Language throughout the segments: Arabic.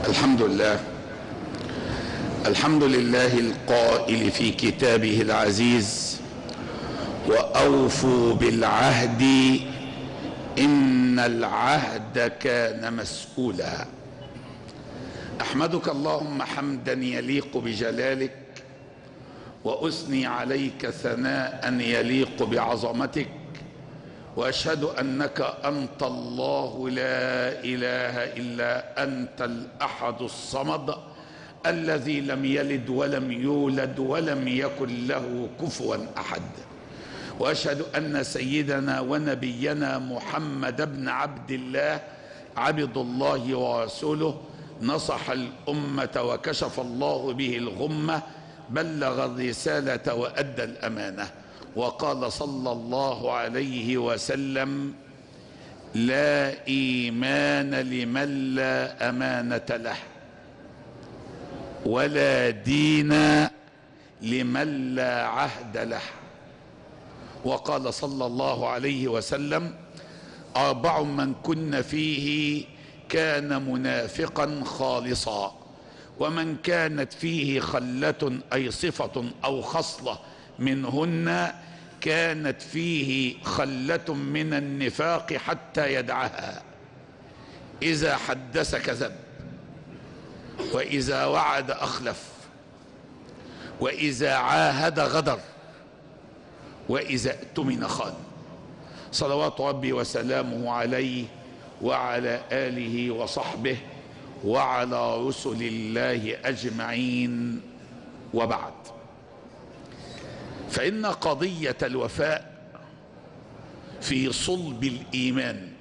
الحمد لله. الحمد لله القائل في كتابه العزيز: وأوفوا بالعهد إن العهد كان مسؤولا. أحمدك اللهم حمدا يليق بجلالك، وأثني عليك ثناء يليق بعظمتك، وأشهد أنك أنت الله لا إله إلا أنت الأحد الصمد الذي لم يلد ولم يولد ولم يكن له كفوا أحد. وأشهد أن سيدنا ونبينا محمد بن عبد الله عبد الله ورسوله، نصح الأمة وكشف الله به الغمة، بلغ الرسالة وأدى الأمانة، وقال صلى الله عليه وسلم: لا إيمان لمن لا أمانة له، ولا دين لمن لا عهد له. وقال صلى الله عليه وسلم: 4 من كن فيه كان منافقا خالصا، ومن كانت فيه خلة أي صفة أو خصلة منهن كانت فيه خلة من النفاق حتى يدعها: إذا حدث كذب، وإذا وعد أخلف، وإذا عاهد غدر، وإذا اؤتمن خان. صلوات ربي وسلامه عليه وعلى آله وصحبه وعلى رسل الله أجمعين، وبعد. فإن قضية الوفاء في صلب الإيمان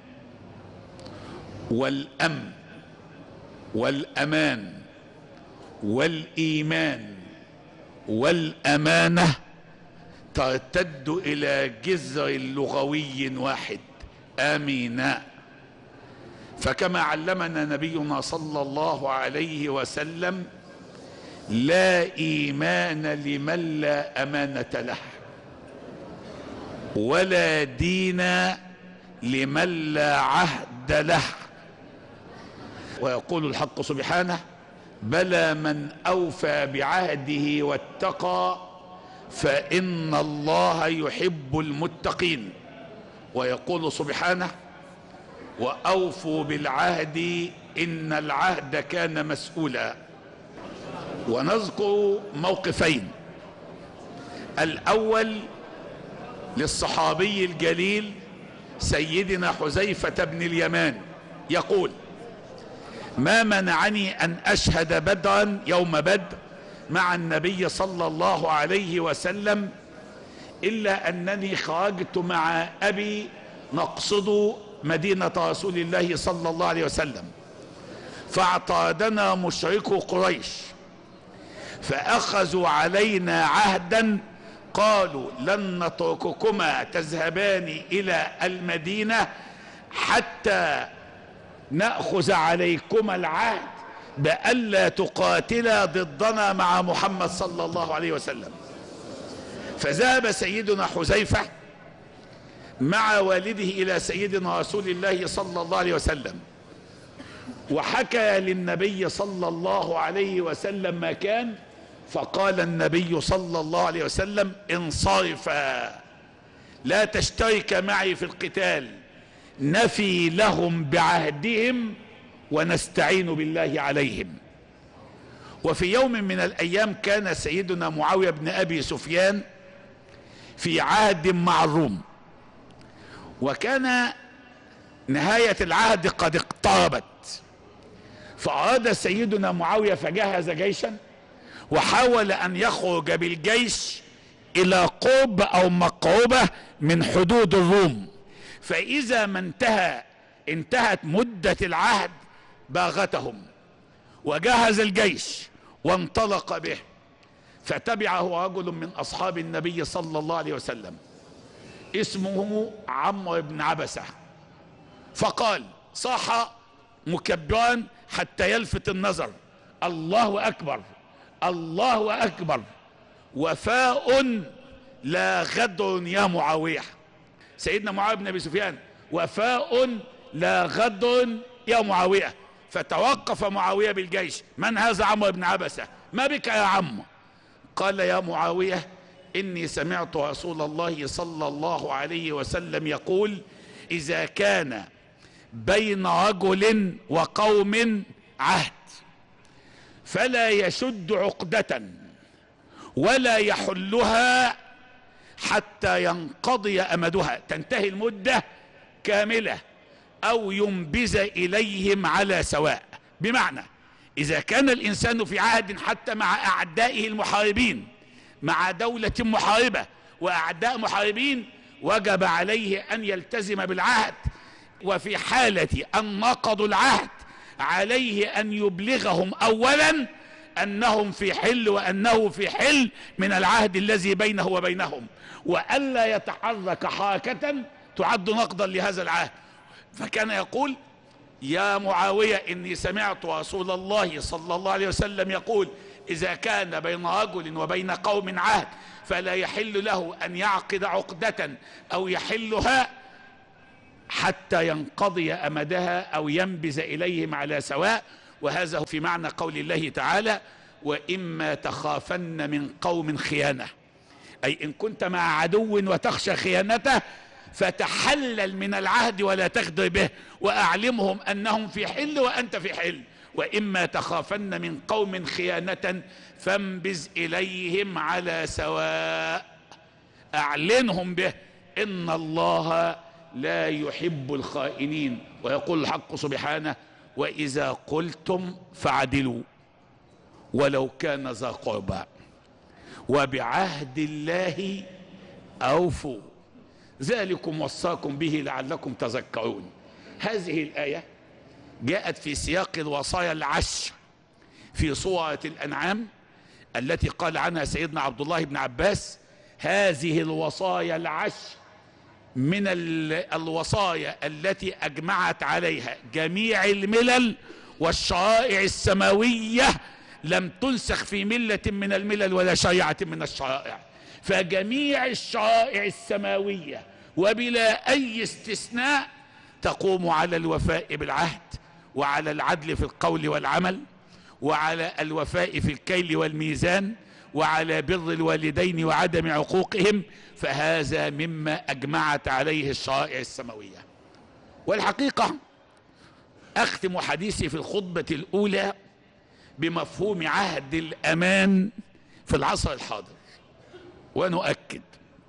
والأمن والأمان والإيمان والأمانة ترتد إلى جذر لغوي واحد: آمنا. فكما علمنا نبينا صلى الله عليه وسلم: لا إيمان لمن لا أمانة له، ولا دين لمن لا عهد له. ويقول الحق سبحانه: بلى من أوفى بعهده واتقى فإن الله يحب المتقين. ويقول سبحانه: وأوفوا بالعهد إن العهد كان مسؤولا. ونذكر موقفين: الأول للصحابي الجليل سيدنا حذيفة بن اليمان، يقول: ما منعني أن أشهد بدرا يوم بدر مع النبي صلى الله عليه وسلم إلا أنني خرجت مع أبي نقصد مدينة رسول الله صلى الله عليه وسلم، فاعتادنا مشركو قريش، فأخذوا علينا عهدا قالوا: لن نترككما تذهبان إلى المدينة حتى نأخذ عليكما العهد بألا تقاتلا ضدنا مع محمد صلى الله عليه وسلم. فذهب سيدنا حذيفة مع والده إلى سيدنا رسول الله صلى الله عليه وسلم، وحكى للنبي صلى الله عليه وسلم ما كان، فقال النبي صلى الله عليه وسلم: انصرفا، لا تشترك معي في القتال، نفي لهم بعهدهم ونستعين بالله عليهم. وفي يوم من الأيام كان سيدنا معاوية بن أبي سفيان في عهد مع الروم، وكان نهاية العهد قد اقتربت، فأراد سيدنا معاوية فجهز جيشا وحاول أن يخرج بالجيش إلى قرب أو مقربة من حدود الروم، فإذا ما انتهت مدة العهد باغتهم، وجهز الجيش وانطلق به، فتبعه رجل من أصحاب النبي صلى الله عليه وسلم اسمه عمرو بن عبسة، فقال صاح مكبرا حتى يلفت النظر: الله أكبر، الله أكبر، وفاء لا غدر يا معاوية. سيدنا معاوية بن أبي سفيان: وفاء لا غدر يا معاوية. فتوقف معاوية بالجيش. من هذا؟ عمرو بن عبسة. ما بك يا عم؟ قال يا معاوية إني سمعت رسول الله صلى الله عليه وسلم يقول إذا كان بين رجل وقوم عهد فلا يشد عقدة ولا يحلها حتى ينقضي أمدها، تنتهي المدة كاملة، أو ينبذ إليهم على سواء. بمعنى إذا كان الإنسان في عهد حتى مع أعدائه المحاربين، مع دولة محاربة وأعداء محاربين، وجب عليه أن يلتزم بالعهد، وفي حالة أن نقضوا العهد عليه أن يبلغهم أولا أنهم في حل وأنه في حل من العهد الذي بينه وبينهم، وألا يتحرك حركة تعد نقضا لهذا العهد. فكان يقول يا معاوية إني سمعت رسول الله صلى الله عليه وسلم يقول إذا كان بين رجل وبين قوم عهد فلا يحل له أن يعقد عقدة أو يحلها حتى ينقضي أمدها أو ينبذ إليهم على سواء. وهذا في معنى قول الله تعالى وإما تخافن من قوم خيانة، أي إن كنت مع عدو وتخشى خيانته فتحلل من العهد ولا تغدر به، وأعلمهم أنهم في حل وأنت في حل. وإما تخافن من قوم خيانة فانبذ إليهم على سواء، أعلنهم به، إن الله لا يحب الخائنين. ويقول الحق سبحانه وإذا قلتم فاعدلوا ولو كان ذا قربى وبعهد الله أوفوا ذلكم وصاكم به لعلكم تذكرون. هذه الآية جاءت في سياق الوصايا العشر في سورة الأنعام التي قال عنها سيدنا عبد الله بن عباس هذه الوصايا العشر من الوصايا التي أجمعت عليها جميع الملل والشرائع السماوية، لم تنسخ في ملة من الملل ولا شريعة من الشرائع. فجميع الشرائع السماوية وبلا أي استثناء تقوم على الوفاء بالعهد وعلى العدل في القول والعمل وعلى الوفاء في الكيل والميزان وعلى بر الوالدين وعدم عقوقهم، فهذا مما أجمعت عليه الشرائع السماوية. والحقيقة أختم حديثي في الخطبة الأولى بمفهوم عهد الأمان في العصر الحاضر، ونؤكد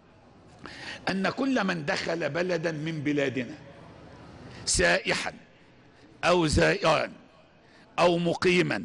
أن كل من دخل بلدا من بلادنا سائحا أو زائرا أو مقيما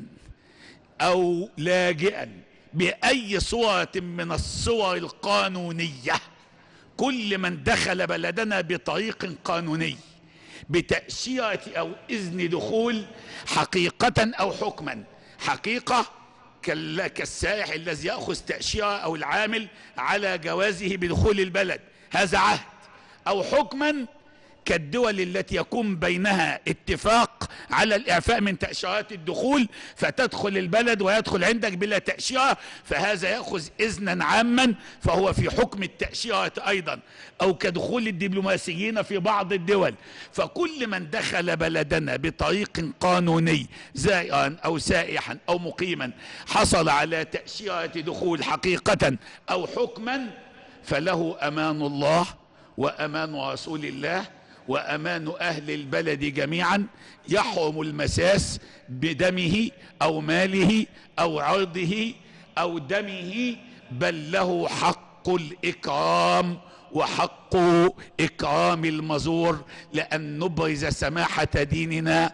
أو لاجئا بأي صورة من الصور القانونية، كل من دخل بلدنا بطريق قانوني بتأشيرة أو إذن دخول حقيقة أو حكما، حقيقة كالسائح الذي يأخذ تأشيرة أو العامل على جوازه بدخول البلد، هذا عهد، أو حكما كالدول التي يكون بينها اتفاق على الإعفاء من تأشيرات الدخول فتدخل البلد ويدخل عندك بلا تأشيرة، فهذا يأخذ إذنا عاما فهو في حكم التأشيرة أيضا، أو كدخول الدبلوماسيين في بعض الدول. فكل من دخل بلدنا بطريق قانوني زائرا أو سائحا أو مقيما حصل على تأشيرة دخول حقيقة أو حكما فله أمان الله وأمان رسول الله وأمان أهل البلد جميعا، يحرم المساس بدمه أو ماله أو عرضه أو دمه، بل له حق الإكرام وحق إكرام المزور، لأن نبرز سماحة ديننا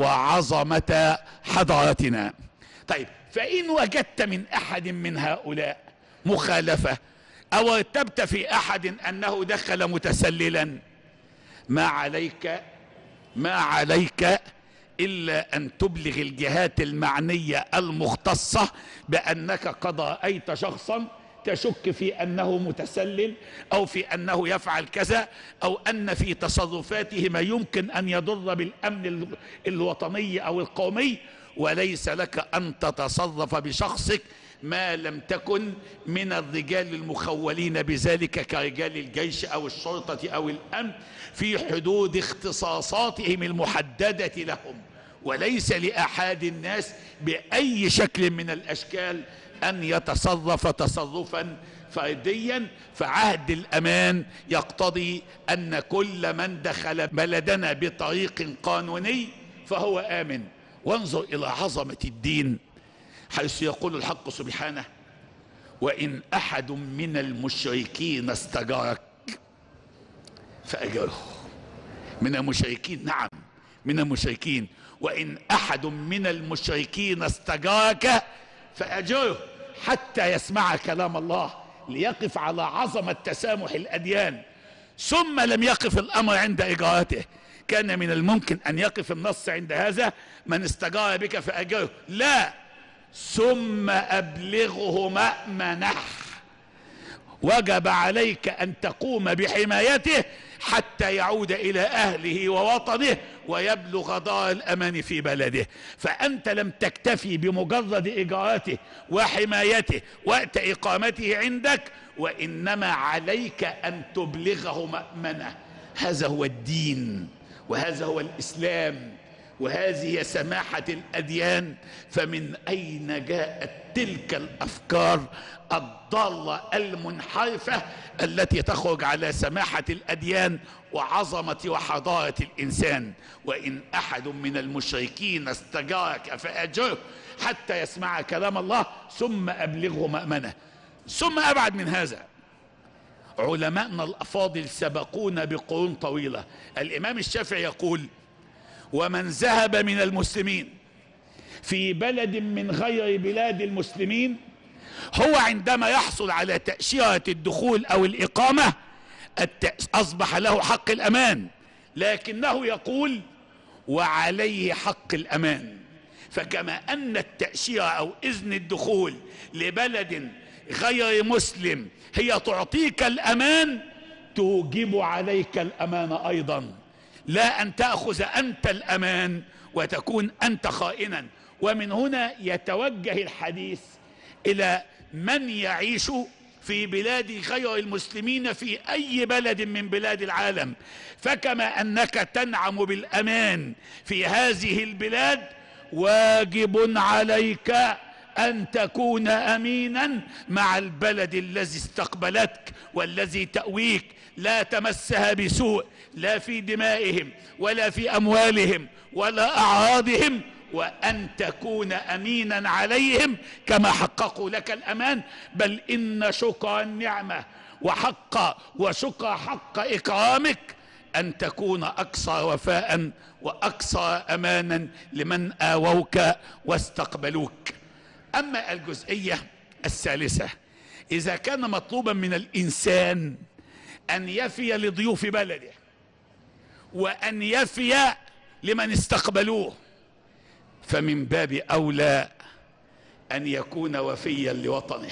وعظمة حضارتنا. طيب، فإن وجدت من أحد من هؤلاء مخالفة أو ارتبت في أحد أنه دخل متسللا، ما عليك إلا أن تبلغ الجهات المعنية المختصة بأنك قد رأيت شخصا تشك في أنه متسلل أو في أنه يفعل كذا أو أن في تصرفاته ما يمكن أن يضر بالأمن الوطني أو القومي، وليس لك أن تتصرف بشخصك ما لم تكن من الرجال المخولين بذلك كرجال الجيش أو الشرطة أو الأمن في حدود اختصاصاتهم المحددة لهم. وليس لأحد الناس بأي شكل من الأشكال أن يتصرف تصرفا فرديا. فعهد الأمان يقتضي أن كل من دخل بلدنا بطريق قانوني فهو آمن. وانظر إلى عظمة الدين حيث يقول الحق سبحانه: وإن أحد من المشركين استجارك فأجره. من المشركين، نعم من المشركين. وإن أحد من المشركين استجارك فأجره حتى يسمع كلام الله، ليقف على عظمة تسامح الأديان. ثم لم يقف الأمر عند إجارته، كان من الممكن أن يقف النص عند هذا: من استجار بك فأجره، لا، ثم أبلغه مأمنه، وجب عليك أن تقوم بحمايته حتى يعود إلى أهله ووطنه ويبلغ دار الأمان في بلده. فأنت لم تكتفي بمجرد إجارته وحمايته وقت إقامته عندك، وإنما عليك أن تبلغه مأمنه. هذا هو الدين، وهذا هو الإسلام، وهذه سماحة الأديان. فمن أين جاءت تلك الأفكار الضالة المنحرفة التي تخرج على سماحة الأديان وعظمة وحضارة الإنسان؟ وإن أحد من المشركين استجارك فأجره حتى يسمع كلام الله ثم أبلغه مأمنه. ثم أبعد من هذا، علماءنا الأفاضل سبقونا بقرون طويلة. الإمام الشافعي يقول: ومن ذهب من المسلمين في بلد من غير بلاد المسلمين، هو عندما يحصل على تأشيرة الدخول أو الإقامة أصبح له حق الأمان، لكنه يقول: وعليه حق الأمان. فكما أن التأشيرة أو إذن الدخول لبلد غير مسلم هي تعطيك الأمان، توجب عليك الأمان أيضا، لا أن تأخذ أنت الأمان وتكون أنت خائنا. ومن هنا يتوجه الحديث إلى من يعيش في بلاد غير المسلمين في أي بلد من بلاد العالم. فكما أنك تنعم بالأمان في هذه البلاد، واجب عليك أن تكون أمينا مع البلد الذي استقبلتك والذي تأويك، لا تمسها بسوء، لا في دمائهم ولا في أموالهم ولا أعراضهم، وأن تكون أمينا عليهم كما حققوا لك الأمان. بل إن شكر النعمة وشكر حق إكرامك أن تكون أكثر وفاء وأكثر أمانا لمن آووك واستقبلوك. أما الجزئية الثالثة، إذا كان مطلوبا من الإنسان أن يفي لضيوف بلده وأن يفي لمن استقبلوه، فمن باب أولى أن يكون وفيا لوطنه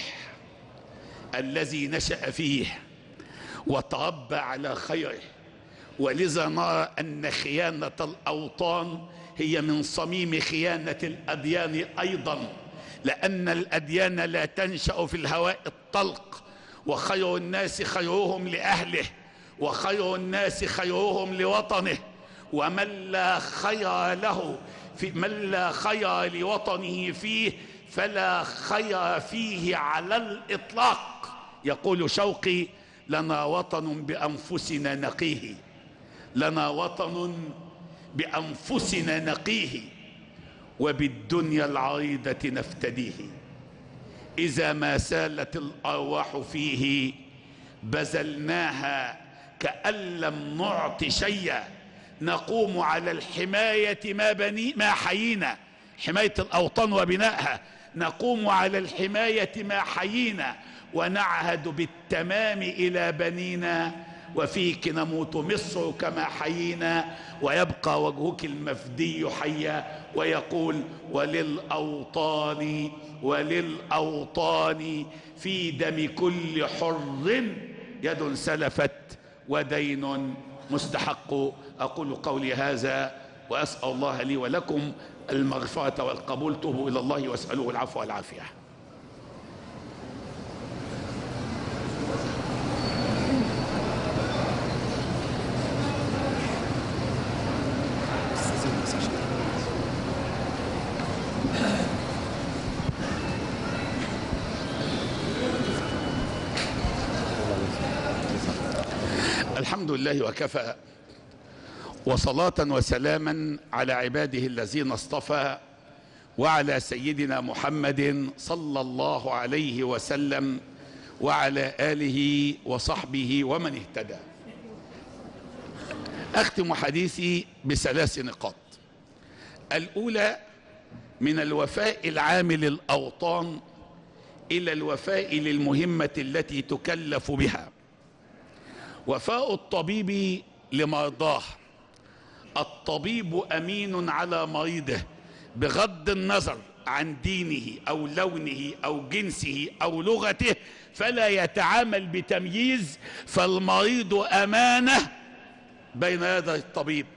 الذي نشأ فيه وتربى على خيره. ولذا نرى أن خيانة الأوطان هي من صميم خيانة الأديان أيضا، لأن الأديان لا تنشأ في الهواء الطلق. وخير الناس خيرهم لأهله، وخير الناس خيرهم لوطنه. ومن لا خير له من لا خير لوطنه فيه فلا خير فيه على الإطلاق. يقول شوقي: لنا وطن بأنفسنا نقيه، لنا وطن بأنفسنا نقيه، وبالدنيا العريضة نفتديه. إذا ما سالت الأرواح فيه بذلناها كأن لم نعط شيئا. نقوم على الحماية ما حيينا، حماية الأوطان وبنائها، نقوم على الحماية ما حيينا، ونعهد بالتمام إلى بنينا، وفيك نموت مصر كما حيينا، ويبقى وجهك المفدي حيا. ويقول: وللأوطان في دم كل حر يد سلفت ودين مستحق. أقول قولي هذا وأسأل الله لي ولكم المغفرة والقبول. توبوا إلى الله واسألوه العفو والعافية. الحمد لله وكفى، وصلاة وسلاما على عباده الذين اصطفى، وعلى سيدنا محمد صلى الله عليه وسلم، وعلى آله وصحبه ومن اهتدى. أختم حديثي بثلاث نقاط. الأولى: من الوفاء العام للأوطان إلى الوفاء للمهمة التي تكلف بها. وفاء الطبيب لمرضاه. الطبيب أمين على مريضه بغض النظر عن دينه أو لونه أو جنسه أو لغته، فلا يتعامل بتمييز، فالمريض أمانة بين يدي الطبيب،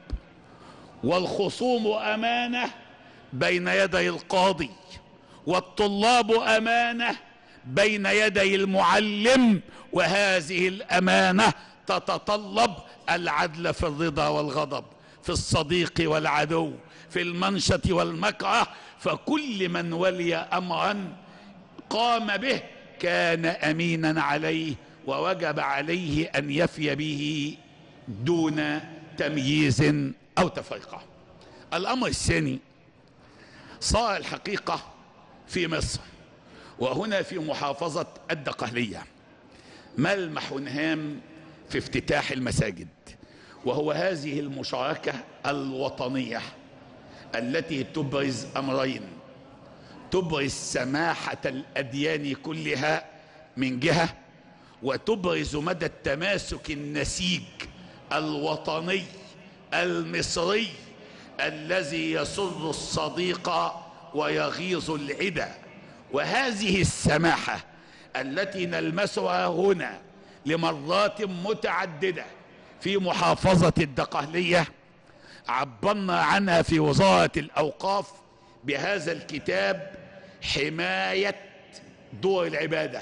والخصوم أمانة بين يدي القاضي، والطلاب أمانة بين يدي المعلم، وهذه الأمانة تتطلب العدل في الرضا والغضب، في الصديق والعدو، في المنشط والمكره. فكل من ولي أمرا قام به كان أمينا عليه، ووجب عليه أن يفي به دون تمييز أو تفرقة. الأمر الثاني: صار الحقيقة في مصر وهنا في محافظة الدقهلية ملمح هام في افتتاح المساجد، وهو هذه المشاركة الوطنية التي تبرز أمرين: تبرز سماحة الأديان كلها من جهة، وتبرز مدى التماسك النسيج الوطني المصري الذي يسر الصديق ويغيظ العدا. وهذه السماحة التي نلمسها هنا لمرات متعددة في محافظة الدقهلية عبرنا عنها في وزارة الأوقاف بهذا الكتاب: حماية دور العبادة.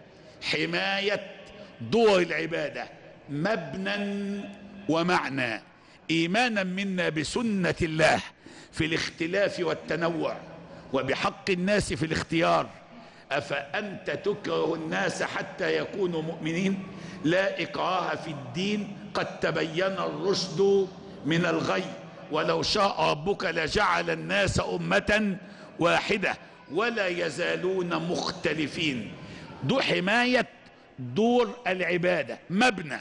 حماية دور العبادة مبنى ومعنى، إيمانا منا بسنة الله في الاختلاف والتنوع، وبحق الناس في الاختيار. أفأنت تكره الناس حتى يكونوا مؤمنين؟ لا إكراه في الدين، قد تبين الرشد من الغي، ولو شاء ربك لجعل الناس أمة واحدة ولا يزالون مختلفين. دو حماية دور العبادة مبنى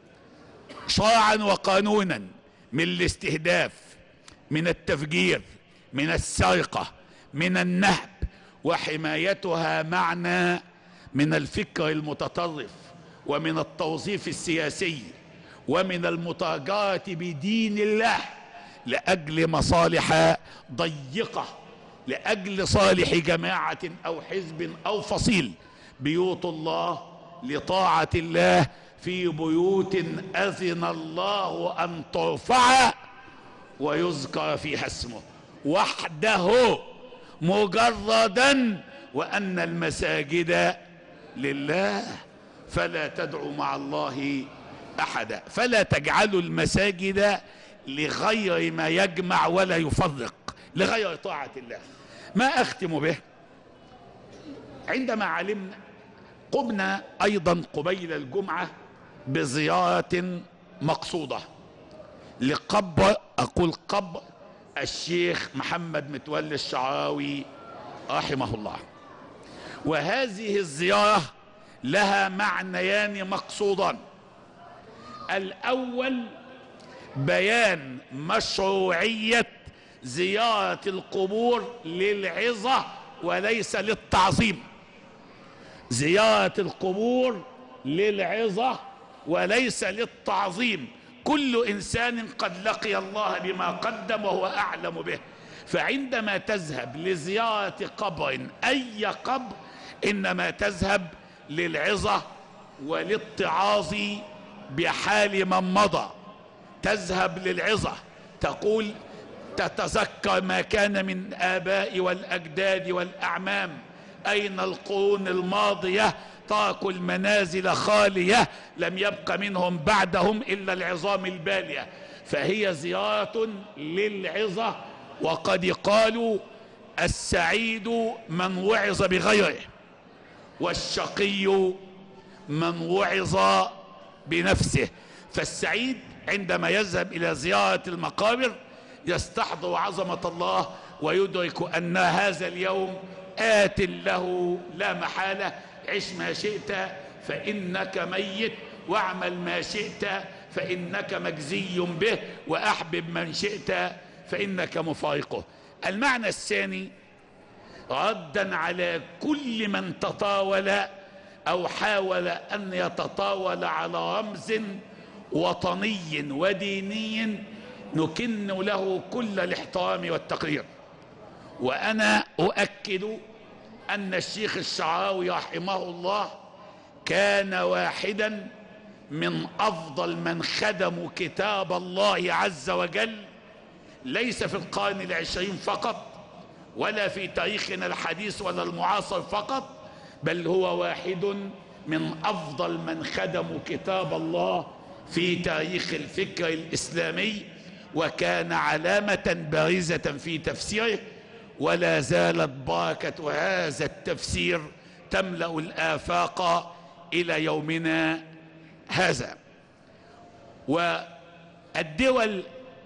شرعا وقانونا من الاستهداف، من التفجير، من السرقة، من النهب، وحمايتها معنى من الفكر المتطرف، ومن التوظيف السياسي، ومن المتاجرة بدين الله لأجل مصالح ضيقة، لأجل صالح جماعة أو حزب أو فصيل. بيوت الله لطاعة الله في بيوت أذن الله أن ترفع ويذكر فيها اسمه وحده مجردا، وأن المساجد لله فلا تدعوا مع الله أحدا. فلا تجعلوا المساجد لغير ما يجمع ولا يفرق، لغير طاعة الله. ما أختم به: عندما علمنا قمنا أيضا قبيل الجمعة بزيارة مقصودة لقبر، أقول قبر الشيخ محمد متولي الشعراوي رحمه الله. وهذه الزيارة لها معنيان مقصودان: الأول بيان مشروعية زيارة القبور للعظة وليس للتعظيم. زيارة القبور للعظة وليس للتعظيم. كل إنسان قد لقي الله بما قدم وهو أعلم به، فعندما تذهب لزيارة قبر، أي قبر، إنما تذهب للعظة وللاتعاظ بحال من مضى. تذهب للعظة، تقول تتذكر ما كان من الآباء والأجداد والأعمام، أين القرون الماضية تركوا المنازل خالية، لم يبق منهم بعدهم إلا العظام البالية. فهي زيارة للعظة. وقد قالوا السعيد من وعظ بغيره، والشقي من وعظ بنفسه. فالسعيد عندما يذهب إلى زيارة المقابر يستحضر عظمة الله ويدرك أن هذا اليوم آت له لا محالة. عش ما شئت فإنك ميت، واعمل ما شئت فإنك مجزي به، وأحبب من شئت فإنك مفارقه. المعنى الثاني ردا على كل من تطاول أو حاول أن يتطاول على رمز وطني وديني نكن له كل الاحترام والتقدير. وأنا أؤكد أن الشيخ الشعراوي رحمه الله كان واحدا من أفضل من خدموا كتاب الله عز وجل، ليس في القرن العشرين فقط ولا في تاريخنا الحديث ولا المعاصر فقط، بل هو واحد من أفضل من خدموا كتاب الله في تاريخ الفكر الإسلامي، وكان علامة بارزة في تفسيره، ولا زالت بركة هذا التفسير تملأ الآفاق إلى يومنا هذا. والدول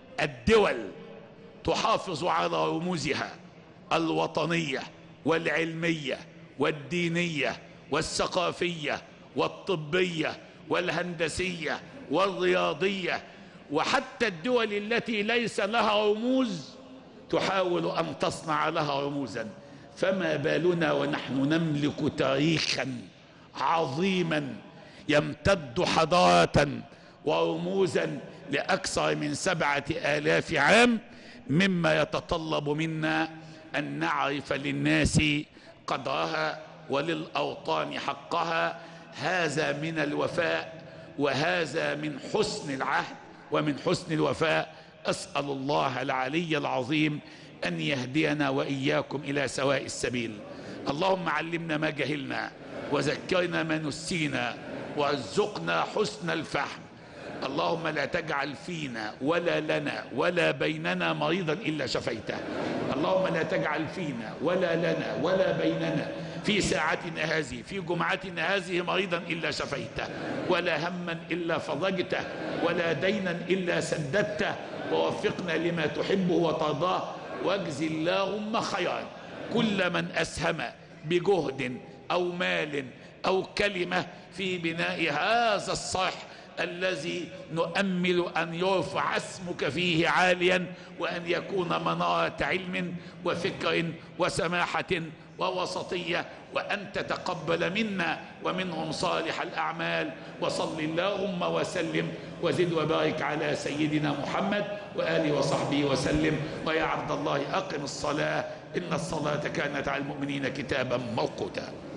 تحافظ على رموزها الوطنية والعلمية والدينية والثقافية والطبية والهندسية والرياضية، وحتى الدول التي ليس لها رموز تحاول أن تصنع لها رموزا. فما بالنا ونحن نملك تاريخا عظيما يمتد حضارة ورموزا لأكثر من 7000 عام، مما يتطلب منا أن نعرف للناس قدرها وللأوطان حقها. هذا من الوفاء، وهذا من حسن العهد ومن حسن الوفاء. أسأل الله العلي العظيم أن يهدينا وإياكم إلى سواء السبيل. اللهم علمنا ما جهلنا، وذكرنا ما نسينا، وارزقنا حسن الفهم. اللهم لا تجعل فينا ولا لنا ولا بيننا مريضا إلا شفيته. اللهم لا تجعل فينا ولا لنا ولا بيننا في ساعتنا هذه في جمعتنا هذه مريضا إلا شفيته، ولا هما إلا فرجته، ولا دينا إلا سددته، ووفقنا لما تحبه وترضاه. واجزي اللهم خيرا كل من أسهم بجهد أو مال أو كلمة في بناء هذا الصرح الذي نؤمل أن يرفع اسمك فيه عاليا، وأن يكون منارة علم وفكر وسماحة ووسطية، وأن تتقبل منا ومنهم صالح الأعمال. وصل اللهم وسلم وزد وبارك على سيدنا محمد وآله وصحبه وسلم. ويا عبد الله أقم الصلاة إن الصلاة كانت على المؤمنين كتابا موقوتا.